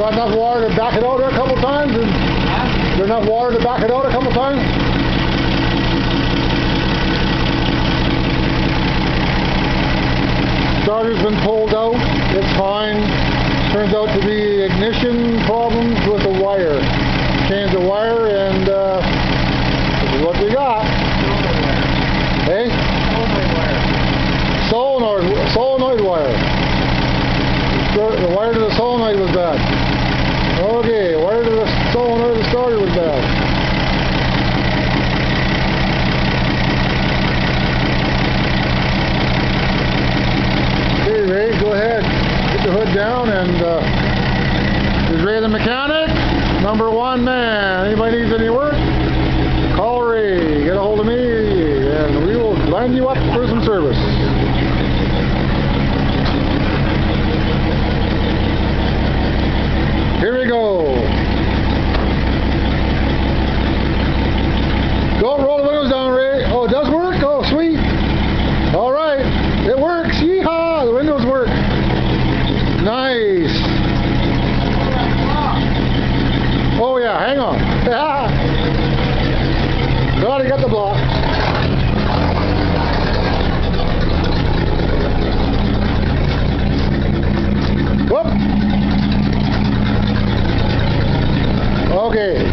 got enough water to back it out there a couple times? Is there enough water to back it out a couple times? Starter's been pulled out. It's fine. Turns out to be ignition problems with the wire. Change the wire and this is what we got. Hey? Solenoid wire. The wire to the solenoid was bad. Okay, wire to the solenoid of the starter was bad. Okay, Ray, go ahead. Get the hood down and is Ray the mechanic? #1 man. Anybody needs any work? Call Ray. Get a hold of me and we will line you up for some service. Here we go. Don't roll the windows down, Ray. Oh, it does work? Oh, sweet. All right. It works. Yeehaw. The windows work. Nice. Oh, yeah. Hang on. Glad I got the block. Whoop. Okay.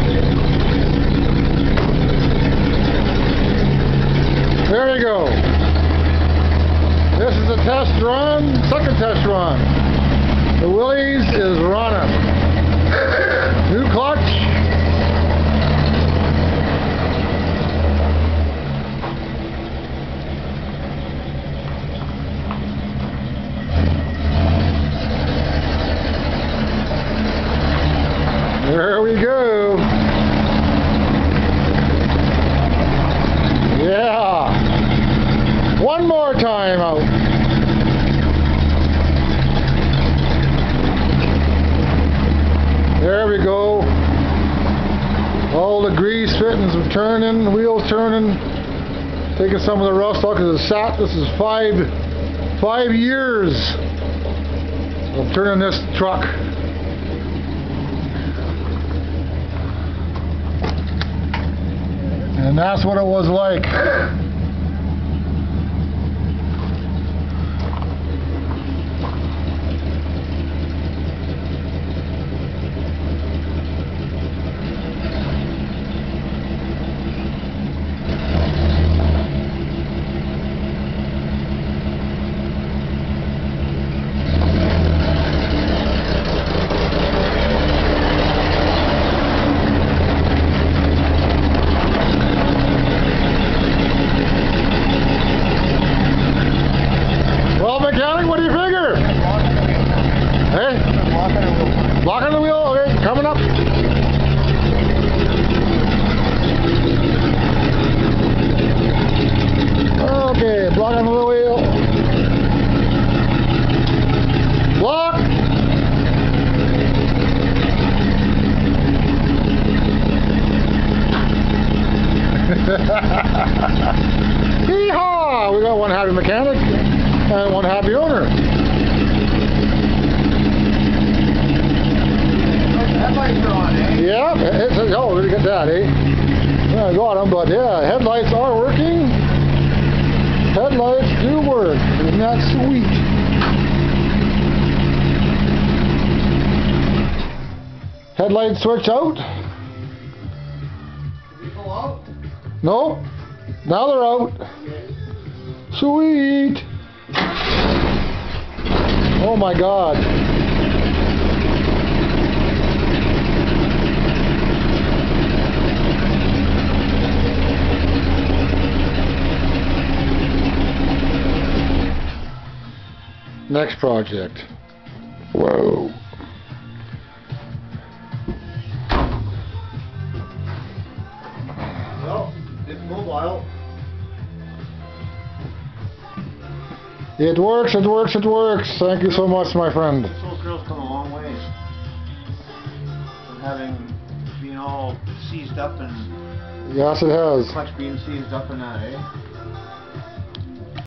There we go. This is a test run, second test run. The Willys is running. New clutch. There we go. Yeah. One more time out. There we go. All the grease fittings are turning, the wheels turning. Taking some of the rust off because it's sat. This is five years of turning this truck. And that's what it was like. Mechanic, what do you figure? Hey? Blocking the wheel? Okay, coming up. Okay, blocking the wheel. Block. Hee-haw! We got one happy mechanic. And one happy owner. Headlights are on, eh? Yeah, it says, oh, look at that, eh? Yeah, I got them, but yeah, headlights are working. Headlights do work. Isn't that sweet? Headlight switch out. Did we pull out? No, now they're out. Sweet. Oh my God. Next project. Whoa. Well, it's mobile. It works, it works, it works. Thank you so much, my friend. This old girl's come a long way. From being all seized up and Yes, it has. clutch being seized up and that, eh?